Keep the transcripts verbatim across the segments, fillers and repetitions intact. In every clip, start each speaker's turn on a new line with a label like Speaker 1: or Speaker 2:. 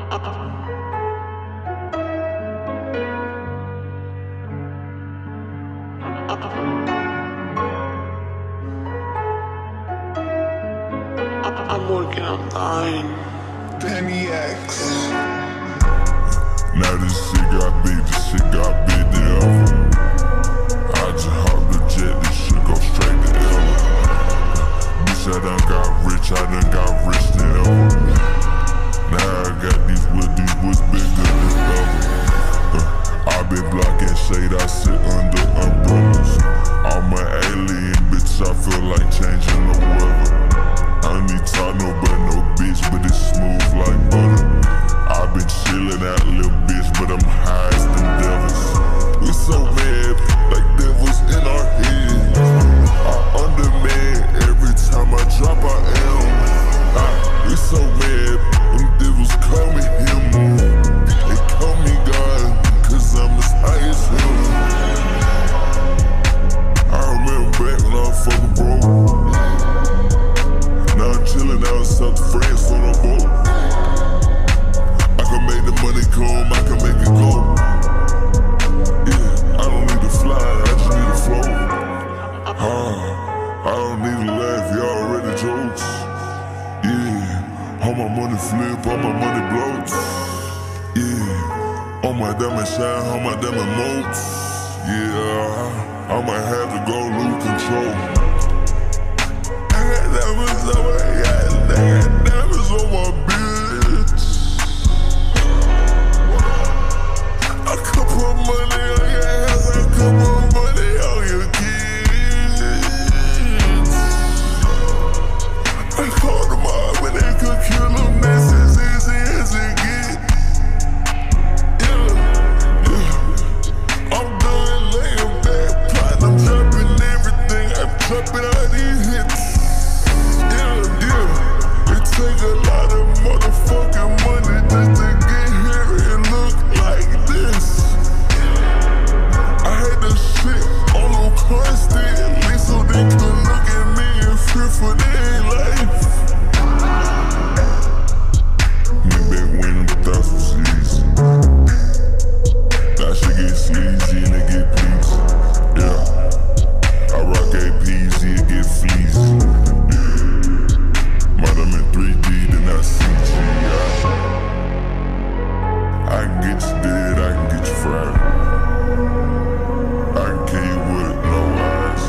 Speaker 1: I'm working on dying.
Speaker 2: Penny X.
Speaker 3: Now this shit got big, this shit got big than ever. I just hopped the jet, this shit go straight to L A. Bitch, I done got rich, I done got rich than ever. Now I got these woods, these woods bigger than ever. Uh, I been blocking shade, I sit under umbrellas. I'm an alien, bitch, I feel like changing the weather. I don't need talk no but no bitch, but it's smooth like butter. I been chillin' out, little bitch, but I'm high as them devils. We so mad, like devils in our head. I underman every time I drop, I am. I, we so mad, them devils call me him. They call me God, cause I'm as high as him. I remember back when I was fucking broke. Now I'm chillin' out in South France on a boat. I can make the money come, I can make it go. Yeah, I don't need to fly, I just need to float. Ah, I don't need to laugh, y'all already jokes. Yeah, all my money flip, all my money bloats. Yeah, all my diamond shine, all my diamond motes. Yeah, I might have to go lose control. Diamonds on my, yeah, they got diamonds on my bitch. I could put money on your ass, I could put money on your kids. I called them up and they could kill them, that's as easy as it get. Yeah, yeah. I'm done laying back, plotting, I'm dropping everything, I'm dropping all these hits. Take a lot of motherfucking money just to get here and look like this. I had to shit on them constantly so they could look at me and fear for their life. Me back when them thoughts was easy. Now she get sleazy and they get pleasy. Yeah, I rock A P Z and get fleazy. three D, then I C G I. I can get you dead, I can get you fried. I can kill you with no eyes.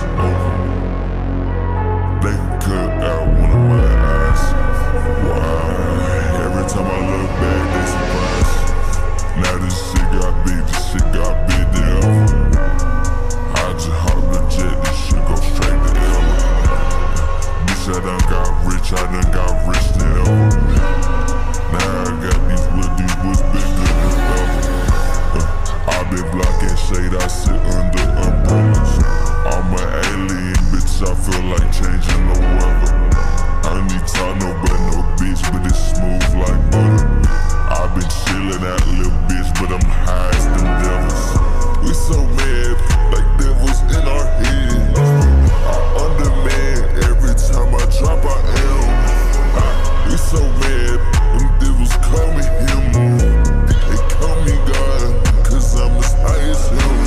Speaker 3: Oh. They can cut out one of my eyes. Why? Every time I look back, they surprised. Now this shit got big, this shit got big than ever. I just hopped the jet, this shit go straight to L A. Bitch, I done got rich, I done got rich than ever. Now I got these woods, these woods bigger than ever. Uh, I been blocking shade, I sit under umbrellas. I'm an alien, bitch, I feel like changing the weather. I don't need talk no but no bitch, but it's smooth like butter. I been chillin' out, little bitch, but I'm high as them devils. We so mad, like devils in our head. I underman every time I drop, I am. I, we so mad, them devils call me him. They call me God, cause I'm as high as him.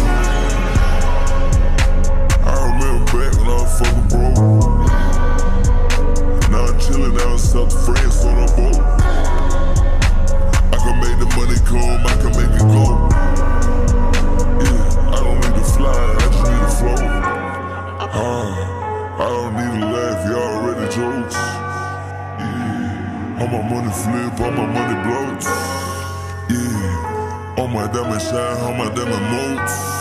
Speaker 3: I remember back when I was fucking broke. Now I'm chillin' out in South France on a boat. I can make the money come, I can make it go. Yeah, I don't need to fly, I just need to float. Ah, I don't need to laugh, y'all already jokes. Yeah, all my money flip, all my money bloats. Yeah, all my diamond shine, all my diamond motes.